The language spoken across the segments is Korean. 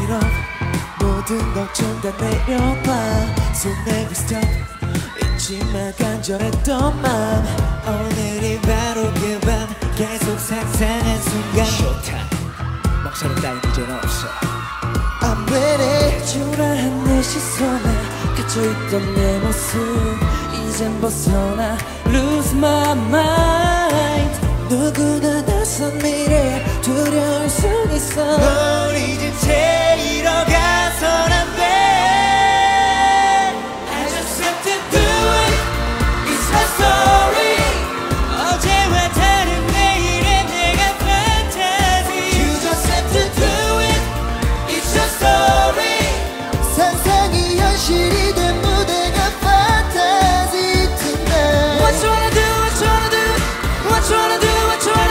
up. 모든 걱정 다 내려놔. So never stop. 잊지마 간절했던 맘. 오늘이 바로 그 밤. 계속 상상한 순간. Showtime. 망설임 따윈 이젠 없어. I'm ready. 초라한 내 시선에 갇혀있던 내 모습. 이젠 벗어나 lose my mind. 누구나 낯선 미래 두려울 순 있어. 널 잊은 채 잃어가선 안 돼. I just have to do it. It's my story. 어제와 다른 내일의 내가 fantasy. You just have to do it. It's your story. 상상이 현실이 된 무대가 fantasy tonight. What you wanna do? What you wanna do? What you wanna do?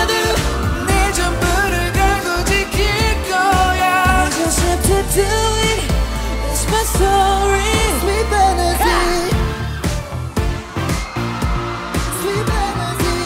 Do it, it's my story. Sweet fantasy, sweet fantasy,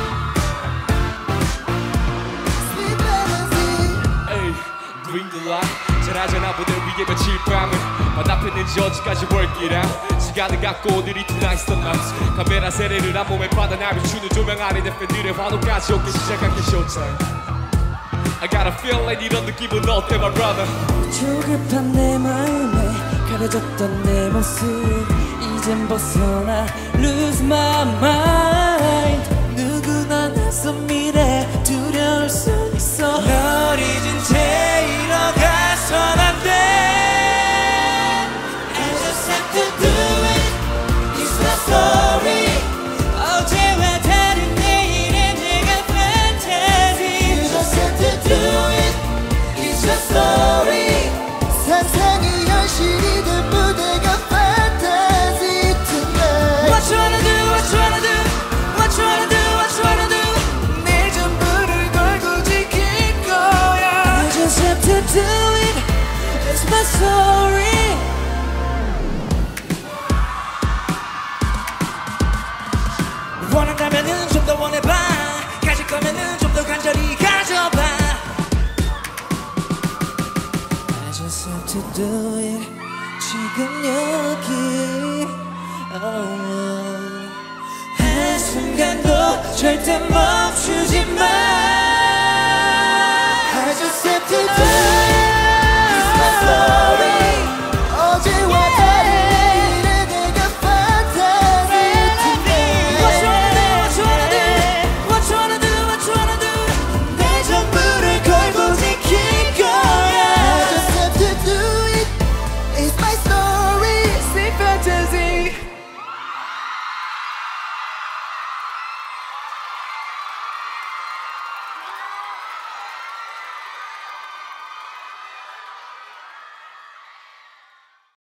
sweet fantasy. Hey, green the light. 잘하잖아 무대 위에 며칠 밤을 바닥했는지 어디까지 work 시간을 갖고 오늘이 tonight's the night. 카메라 세례를 한 몸에 받아 날 비추는 조명 아래 내 팬들의 환호까지 오게 시작할게 showtime. I got a feeling 이런 느낌은 어때 my brother. 조급한 내 마음에 가려졌던 내 모습. 이젠 벗어나 lose my mind. 누구나 낯선 미래 두려울 수 있어. 널 잊은 채 잃어가선 안 돼. I just have to do it. It's my story. 어제와 다른 내일의 내가 fantasy. You just have to do it. It's your story. 상상이 현실이 된 무대가 fantasy tonight. What you wanna do? What you wanna do? What you wanna do? What you wanna do? 내 전부를 걸고 지킬 거야. I just have to do it. It's my story. 원한다면은 좀 더 원해봐. 가질 거면은 좀 더 간절히 가져봐. I just have to do it. 지금 여기 한순간도 절대 멈